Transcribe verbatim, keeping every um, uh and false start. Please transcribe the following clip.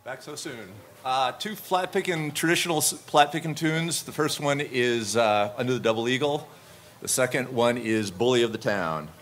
Back so soon. Uh, two flat picking, traditional flat picking tunes. The first one is uh, Under the Double Eagle. The second one is Bully of the Town.